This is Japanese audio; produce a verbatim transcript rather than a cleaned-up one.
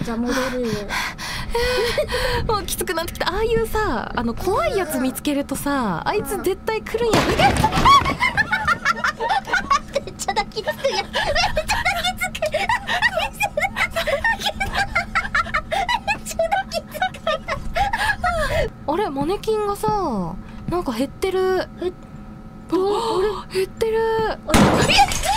じゃあ戻る。 もうきつくなってきた。ああいうさ、あの怖いやつ見つけるとさ、あいつ絶対来るんや。 めっちゃ抱きつくやん。めっちゃ抱きつく。 あれマネキンがさ、なんか減ってる。 え、 あ、減ってる。 あれ